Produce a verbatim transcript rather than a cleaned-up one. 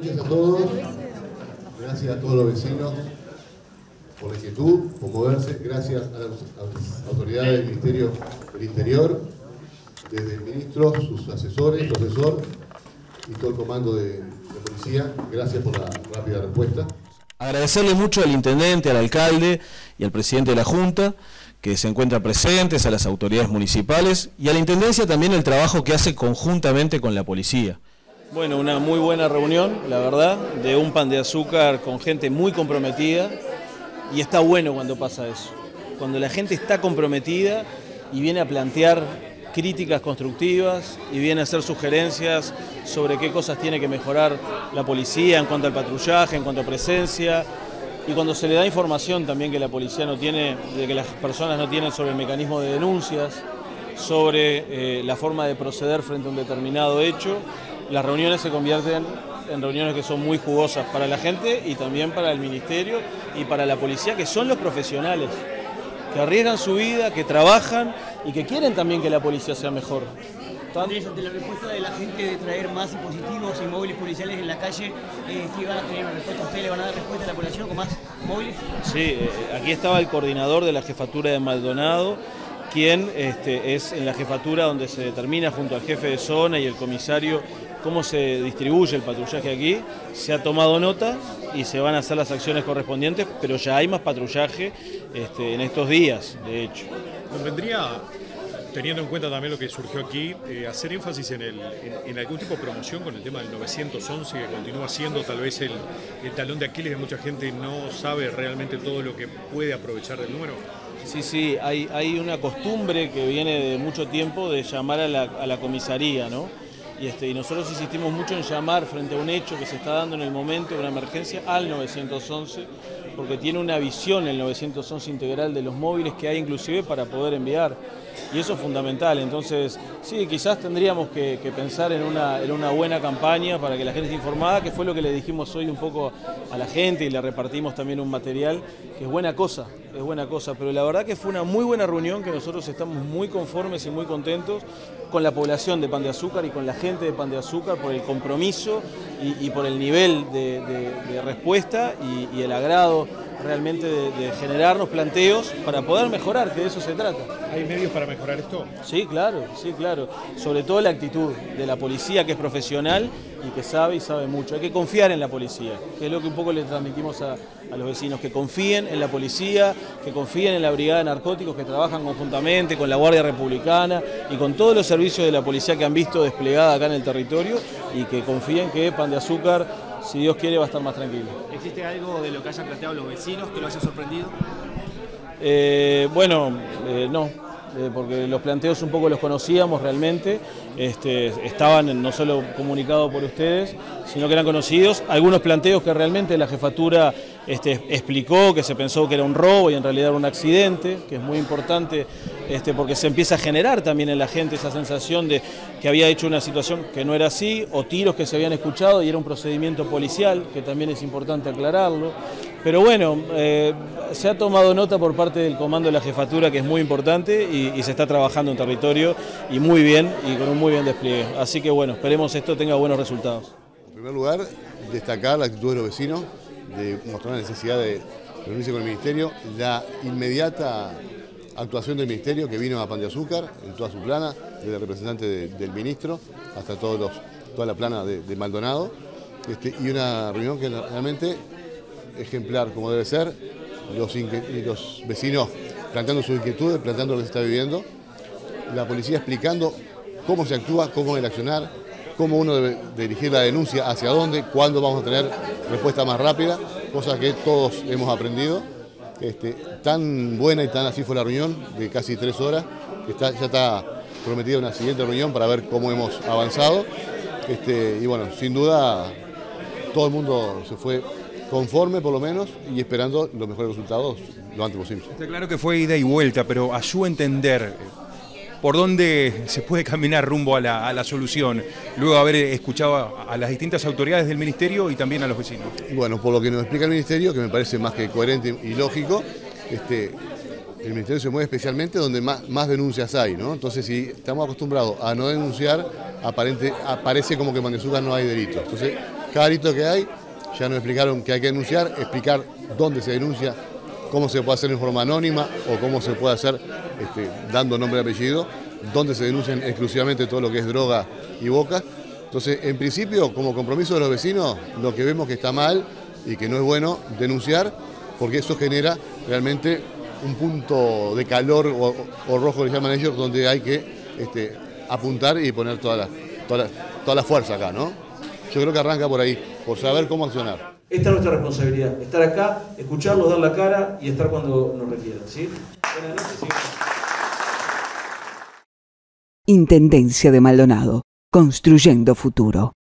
noches a todos. Gracias a todos los vecinos por la inquietud, por moverse. Gracias a las autoridades del Ministerio del Interior, desde el ministro, sus asesores, su asesor y todo el comando de, de policía. Gracias por la rápida respuesta. Agradecerle mucho al intendente, al alcalde y al presidente de la Junta, que se encuentran presentes, a las autoridades municipales y a la Intendencia también el trabajo que hace conjuntamente con la policía. Bueno, una muy buena reunión, la verdad, de un Pan de Azúcar con gente muy comprometida, y está bueno cuando pasa eso, cuando la gente está comprometida y viene a plantear críticas constructivas y viene a hacer sugerencias sobre qué cosas tiene que mejorar la policía en cuanto al patrullaje, en cuanto a presencia, y cuando se le da información también que la policía no tiene, de que las personas no tienen sobre el mecanismo de denuncias, sobre eh, la forma de proceder frente a un determinado hecho. Las reuniones se convierten en reuniones que son muy jugosas para la gente y también para el ministerio y para la policía, que son los profesionales, que arriesgan su vida, que trabajan y que quieren también que la policía sea mejor. Andrés, ante la respuesta de la gente de traer más dispositivos y móviles policiales en la calle, eh, ¿qué van a tener una respuesta? ¿Ustedes le van a dar respuesta a la población con más móviles? Sí, eh, aquí estaba el coordinador de la jefatura de Maldonado, quien este, es en la jefatura donde se determina junto al jefe de zona y el comisario cómo se distribuye el patrullaje aquí. Se ha tomado nota y se van a hacer las acciones correspondientes, pero ya hay más patrullaje este, en estos días, de hecho. Convendría, teniendo en cuenta también lo que surgió aquí, eh, hacer énfasis en, el, en, en algún tipo de promoción con el tema del nueve once, que continúa siendo tal vez el, el talón de Aquiles, que mucha gente no sabe realmente todo lo que puede aprovechar del número. Sí, sí, hay, hay una costumbre que viene de mucho tiempo de llamar a la, a la comisaría, ¿no? Y, este, y nosotros insistimos mucho en llamar frente a un hecho que se está dando en el momento de una emergencia al nueve once, porque tiene una visión el nueve once integral de los móviles que hay inclusive para poder enviar. Y eso es fundamental. Entonces, sí, quizás tendríamos que, que pensar en una, en una buena campaña para que la gente esté informada, que fue lo que le dijimos hoy un poco a la gente y le repartimos también un material, que es buena cosa, es buena cosa. Pero la verdad que fue una muy buena reunión, que nosotros estamos muy conformes y muy contentos con la población de Pan de Azúcar y con la gente de Pan de Azúcar por el compromiso y, y por el nivel de, de, de respuesta y, y el agrado realmente de, de generarnos planteos para poder mejorar, que de eso se trata. ¿Hay medios para mejorar esto? Sí, claro, sí, claro. Sobre todo la actitud de la policía, que es profesional y que sabe y sabe mucho. Hay que confiar en la policía, que es lo que un poco le transmitimos a, a los vecinos, que confíen en la policía, que confíen en la Brigada de Narcóticos, que trabajan conjuntamente con la Guardia Republicana y con todos los servicios de la policía que han visto desplegada acá en el territorio, y que confíen que Pan de Azúcar, si Dios quiere, va a estar más tranquilo. ¿Existe algo de lo que hayan planteado los vecinos que lo haya sorprendido? Eh, bueno, eh, no, eh, porque los planteos un poco los conocíamos realmente, este, estaban no solo comunicados por ustedes, sino que eran conocidos. Algunos planteos que realmente la jefatura este, explicó, que se pensó que era un robo y en realidad era un accidente, que es muy importante este, porque se empieza a generar también en la gente esa sensación de que había hecho una situación que no era así, o tiros que se habían escuchado y era un procedimiento policial, que también es importante aclararlo. Pero bueno, eh, se ha tomado nota por parte del comando de la jefatura, que es muy importante, y, y se está trabajando en territorio y muy bien, y con un muy bien despliegue. Así que bueno, esperemos esto tenga buenos resultados. En primer lugar, destacar la actitud de los vecinos, de mostrar la necesidad de reunirse con el Ministerio, la inmediata actuación del Ministerio, que vino a Pan de Azúcar en toda su plana, desde el representante de, del ministro hasta todos los, toda la plana de, de Maldonado, este, y una reunión que realmente ejemplar, como debe ser, los, los vecinos planteando sus inquietudes, planteando lo que se está viviendo, la policía explicando cómo se actúa, cómo el accionar, cómo uno debe dirigir la denuncia, hacia dónde, cuándo vamos a tener respuesta más rápida, cosa que todos hemos aprendido. Este, tan buena y tan así fue la reunión de casi tres horas, que está, ya está prometida una siguiente reunión para ver cómo hemos avanzado. Este, y bueno, sin duda todo el mundo se fue conforme por lo menos y esperando los mejores resultados lo antes posible. Está claro que fue ida y vuelta, pero a su entender, ¿por dónde se puede caminar rumbo a la, a la solución? Luego de haber escuchado a, a las distintas autoridades del Ministerio y también a los vecinos. Bueno, por lo que nos explica el Ministerio, que me parece más que coherente y lógico, este, el Ministerio se mueve especialmente donde más, más denuncias hay, ¿no? Entonces, si estamos acostumbrados a no denunciar, aparente, aparece como que en Pan de Azúcar no hay delito. Entonces, cada delito que hay, ya nos explicaron que hay que denunciar, explicar dónde se denuncia, cómo se puede hacer en forma anónima o cómo se puede hacer este, dando nombre y apellido, dónde se denuncian exclusivamente todo lo que es droga y boca. Entonces, en principio, como compromiso de los vecinos, lo que vemos que está mal y que no es bueno denunciar, porque eso genera realmente un punto de calor o, o rojo, que le llaman ellos, donde hay que este, apuntar y poner toda la, toda, la, toda la fuerza acá, ¿no? Yo creo que arranca por ahí, por saber cómo accionar. Esta es nuestra responsabilidad, estar acá, escucharlos, dar la cara y estar cuando nos requieran, ¿sí? Buenas noches, ¿sí? Intendencia de Maldonado, construyendo futuro.